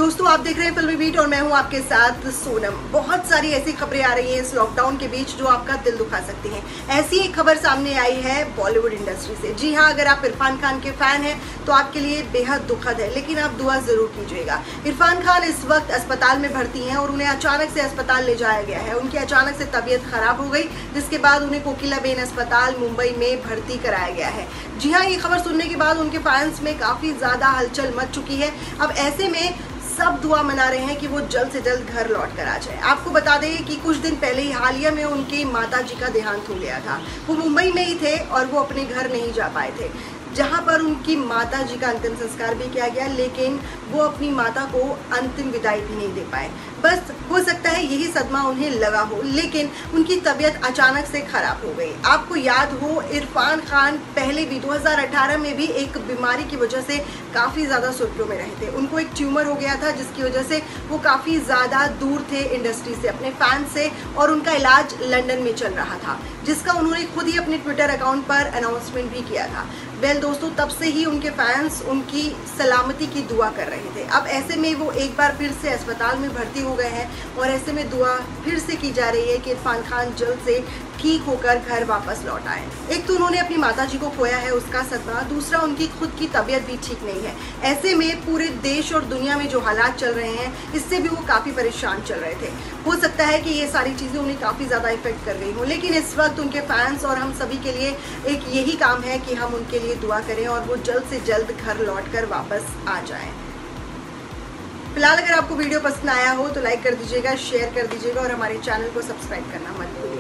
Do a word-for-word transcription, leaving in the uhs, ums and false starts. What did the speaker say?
दोस्तों आप देख रहे हैं फिल्मी बीट और मैं हूं आपके साथ सोनम। बहुत सारी ऐसी खबरें आ रही हैं इस लॉकडाउन के बीच जो आपका दिल दुखा सकती हैं। ऐसी एक खबर सामने आई है बॉलीवुड इंडस्ट्री से। जी हां, अगर आप इरफान खान के फैन हैं तो आपके लिए बेहद दुखद है, लेकिन आप दुआ जरूर कीजिएगा। इरफान खान इस वक्त अस्पताल में भर्ती हैं और उन्हें अचानक से अस्पताल ले जाया गया है। उनकी अचानक से तबीयत खराब हो गई, जिसके बाद उन्हें कोकिलाबेन अस्पताल मुंबई में भर्ती कराया गया है। जी हाँ, ये खबर सुनने के बाद उनके फैंस में काफी ज्यादा हलचल मच चुकी है। अब ऐसे में सब दुआ मना रहे हैं कि वो जल्द से जल्द घर लौट कर आ जाए। आपको बता दें कि कुछ दिन पहले ही हालिया में उनकी माता जी का देहांत हो गया था। वो मुंबई में ही थे और वो अपने घर नहीं जा पाए थे, जहां पर उनकी माता जी का अंतिम संस्कार भी किया गया, लेकिन वो अपनी माता को अंतिम विदाई भी नहीं दे पाए। बस हो सकता है यही सदमा उन्हें लगा हो, लेकिन उनकी तबीयत अचानक से खराब हो गई। आपको याद हो, इरफान खान पहले भी दो हज़ार अठारह में भी एक बीमारी की वजह से काफ़ी ज़्यादा सुर्खियों में रहे थे। उनको एक ट्यूमर हो गया था, जिसकी वजह से वो काफ़ी ज़्यादा दूर थे इंडस्ट्री से, अपने फैन से, और उनका इलाज लंदन में चल रहा था, जिसका उन्होंने खुद ही अपने ट्विटर अकाउंट पर अनाउंसमेंट भी किया था। वेल दोस्तों, तब से ही उनके फैंस उनकी सलामती की दुआ कर रहे थे। अब ऐसे में वो एक बार फिर से अस्पताल में भर्ती हो गए हैं और ऐसे में दुआ फिर से की जा रही है कि इरफान खान जल्द से ठीक होकर घर वापस लौट आए। एक तो उन्होंने अपनी माताजी को खोया है, उसका सदमा, दूसरा उनकी खुद की तबीयत भी ठीक नहीं है। ऐसे में पूरे देश और दुनिया में जो हालात चल रहे हैं, इससे भी वो काफ़ी परेशान चल रहे थे। हो सकता है कि ये सारी चीज़ें उन्हें काफ़ी ज़्यादा इफेक्ट कर रही हों, लेकिन इस वक्त उनके फैंस और हम सभी के लिए एक यही काम है कि हम उनके लिए दुआ करें और वो जल्द से जल्द घर लौट कर वापस आ जाएं। फिलहाल अगर आपको वीडियो पसंद आया हो तो लाइक कर दीजिएगा, शेयर कर दीजिएगा और हमारे चैनल को सब्सक्राइब करना मत भूलिएगा।